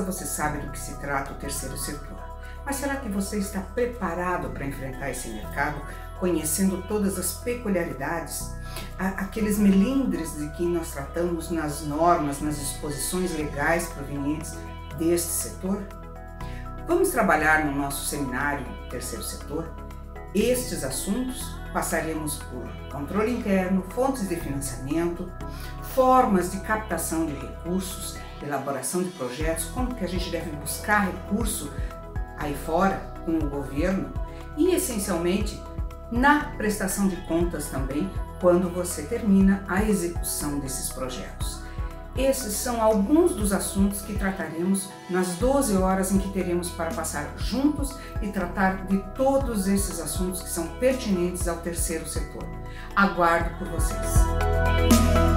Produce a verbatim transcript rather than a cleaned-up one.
certeza você sabe do que se trata o terceiro setor. Mas será que você está preparado para enfrentar esse mercado, conhecendo todas as peculiaridades, aqueles melindres de que nós tratamos nas normas, nas disposições legais provenientes deste setor? Vamos trabalhar no nosso seminário Terceiro Setor estes assuntos. Passaremos por controle interno, fontes de financiamento, formas de captação de recursos, elaboração de projetos, como que a gente deve buscar recurso aí fora com o governo e, essencialmente, na prestação de contas também, quando você termina a execução desses projetos. Esses são alguns dos assuntos que trataremos nas doze horas em que teremos para passar juntos e tratar de todos esses assuntos que são pertinentes ao terceiro setor. Aguardo por vocês!